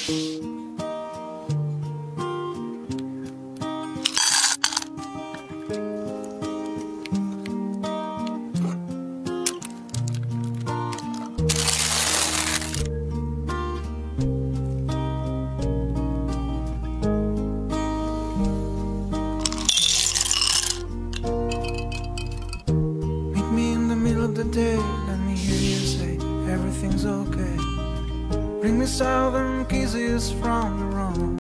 The day, let me hear you say everything's okay. Bring me southern kisses from the road.